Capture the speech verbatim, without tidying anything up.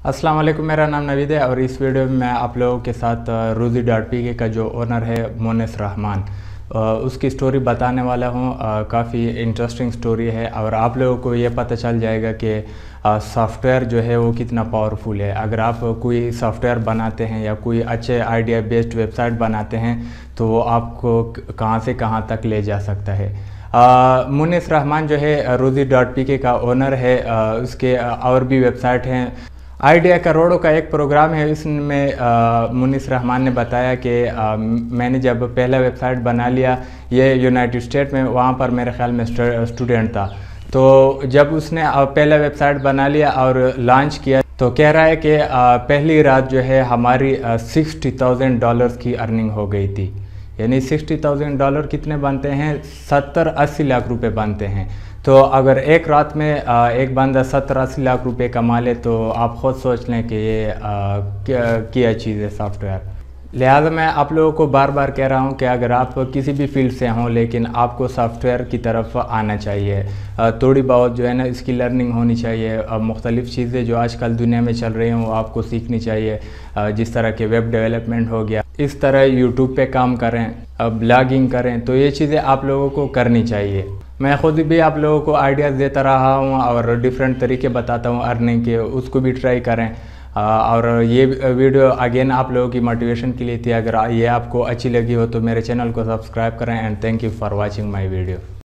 अस्सलाम वालेकुम, मेरा नाम नवीद है और इस वीडियो में मैं आप लोगों के साथ रोज़ी डॉट पी के का जो ओनर है मोनिस रहमान, उसकी स्टोरी बताने वाला हूँ। काफ़ी इंटरेस्टिंग स्टोरी है और आप लोगों को ये पता चल जाएगा कि सॉफ्टवेयर जो है वो कितना पावरफुल है। अगर आप कोई सॉफ्टवेयर बनाते हैं या कोई अच्छे आइडिया बेस्ड वेबसाइट बनाते हैं तो वो आपको कहाँ से कहाँ तक ले जा सकता है। मोनिस रहमान जो है रोज़ी डॉट पी के का ओनर है। आ, उसके और भी वेबसाइट हैं। आइडिया करोड़ों का एक प्रोग्राम है। इसमें मोनिस रहमान ने बताया कि मैंने जब पहला वेबसाइट बना लिया, ये यूनाइटेड स्टेट में, वहाँ पर मेरे ख्याल में स्टूडेंट था। तो जब उसने पहला वेबसाइट बना लिया और लॉन्च किया तो कह रहा है कि पहली रात जो है हमारी सिक्सटी थाउजेंड डॉलर्स की अर्निंग हो गई थी। यानी सिक्सटी थाउजेंड डॉलर कितने बनते हैं? सत्तर अस्सी लाख रुपए बनते हैं। तो अगर एक रात में एक बंदा सत्तर अस्सी लाख रुपए कमा ले तो आप ख़ुद सोच लें कि ये क्या क्या चीज़ है सॉफ्टवेयर। लिहाजा मैं आप लोगों को बार बार कह रहा हूँ कि अगर आप किसी भी फील्ड से हों लेकिन आपको सॉफ्टवेयर की तरफ आना चाहिए। थोड़ी बहुत जो है ना इसकी लर्निंग होनी चाहिए। मुख्तलिफ़ चीज़ें जो आजकल दुनिया में चल रही हैं वो आपको सीखनी चाहिए। जिस तरह के वेब डेवलपमेंट हो गया, इस तरह यूट्यूब पे काम करें, ब्लॉगिंग करें, तो ये चीज़ें आप लोगों को करनी चाहिए। मैं ख़ुद भी आप लोगों को आइडियाज़ देता रहा हूँ और डिफरेंट तरीके बताता हूँ अर्निंग के, उसको भी ट्राई करें। और ये वीडियो अगेन आप लोगों की मोटिवेशन के लिए थी। अगर ये आपको अच्छी लगी हो तो मेरे चैनल को सब्सक्राइब करें and thank you for watching my video.